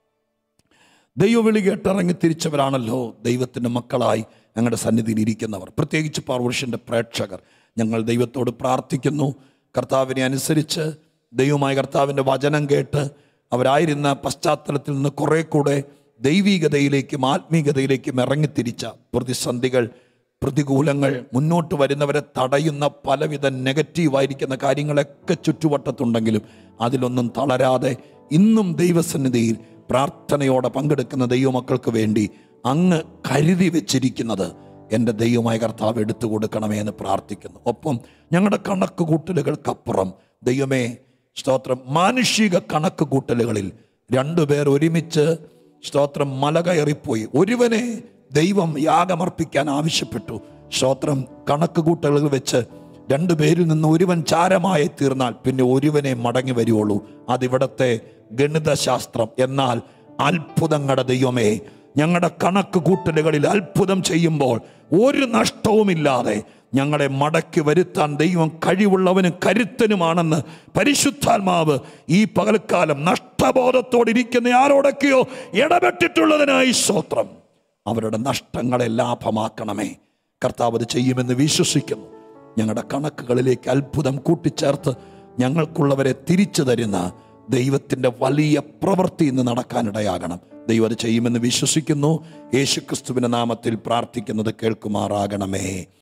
ദൈവവിളി കേട്ടിറങ്ങി തിരിച്ചവരാണല്ലോ ദൈവത്തിൻ്റെ മക്കളായി ഞങ്ങളുടെ സന്നിധിയിൽ ഇരിക്കുന്നവർ, പ്രത്യേകിച്ച് പവർവിഷൻ്റെ പ്രേക്ഷകർ. ഞങ്ങൾ ദൈവത്തോട് പ്രാർത്ഥിക്കുന്നു. കർത്താവിനെ അനുസരിച്ച് ദൈവമായ കർത്താവിൻ്റെ വചനം കേട്ട് അവരായിരുന്ന പശ്ചാത്തലത്തിൽ നിന്ന് കുറേ കൂടെ ദൈവീകതയിലേക്കും ആത്മീകതയിലേക്കും ഇറങ്ങിത്തിരിച്ച പ്രതിസന്ധികൾ, പ്രതികൂലങ്ങൾ, മുന്നോട്ട് വരുന്നവരെ തടയുന്ന പലവിധ നെഗറ്റീവായിരിക്കുന്ന കാര്യങ്ങളൊക്കെ ചുറ്റുവട്ടത്തുണ്ടെങ്കിലും അതിലൊന്നും തളരാതെ ഇന്നും ദൈവസന്നിധിയിൽ പ്രാർത്ഥനയോടെ പങ്കെടുക്കുന്ന ദൈവമക്കൾക്ക് വേണ്ടി അങ്ങ് കരുതി വെച്ചിരിക്കുന്നത് എൻ്റെ ദൈവമായ കർത്താവ് എടുത്തു കൊടുക്കണമേ എന്ന് പ്രാർത്ഥിക്കുന്നു. ഒപ്പം ഞങ്ങളുടെ കണക്ക് കൂട്ടലുകൾക്കപ്പുറം ദൈവമേ സ്തോത്രം, മാനുഷിക കണക്ക് കൂട്ടലുകളിൽ രണ്ടുപേർ ഒരുമിച്ച് സ്തോത്രം മല കയറിപ്പോയി. ഒരുവനെ ദൈവം യാഗമർപ്പിക്കാൻ ആവശ്യപ്പെട്ടു. സ്തോത്രം, കണക്ക് കൂട്ടലുകൾ വെച്ച് രണ്ടുപേരിൽ നിന്ന് ഒരുവൻ ചാരമായി തീർന്നാൽ പിന്നെ ഒരുവനെ മടങ്ങി വരുവുള്ളൂ. അതിവിടത്തെ ഗണിതശാസ്ത്രം. എന്നാൽ അത്ഭുതങ്ങളുടെ ദൈവമേ, ഞങ്ങളുടെ കണക്ക് കൂട്ടലുകളിൽ അത്ഭുതം ചെയ്യുമ്പോൾ ഒരു നഷ്ടവുമില്ലാതെ ഞങ്ങളെ മടക്കി വരുത്താൻ ദൈവം കഴിവുള്ളവനും കരുത്തനുമാണെന്ന് പരിശുദ്ധാത്മാവ് ഈ പകൽക്കാലം നഷ്ടബോധത്തോടിരിക്കുന്ന ആരോടൊക്കെയോ ഇടപെട്ടിട്ടുള്ളതിനായി സ്തോത്രം. അവരുടെ നഷ്ടങ്ങളെ ലാഭമാക്കണമേ. കർത്താവ് അത് ചെയ്യുമെന്ന് വിശ്വസിക്കുന്നു. ഞങ്ങളുടെ കണക്കുകളിലേക്ക് അത്ഭുതം കൂട്ടിച്ചേർത്ത് ഞങ്ങൾക്കുള്ളവരെ തിരിച്ചു തരുന്ന ദൈവത്തിൻ്റെ വലിയ പ്രവൃത്തി ഇന്ന് നടക്കാനിടയാകണം. ദൈവം അത് ചെയ്യുമെന്ന് വിശ്വസിക്കുന്നു. യേശുക്രിസ്തുവിൻ്റെ നാമത്തിൽ പ്രാർത്ഥിക്കുന്നത് കേൾക്കുമാറാകണമേ.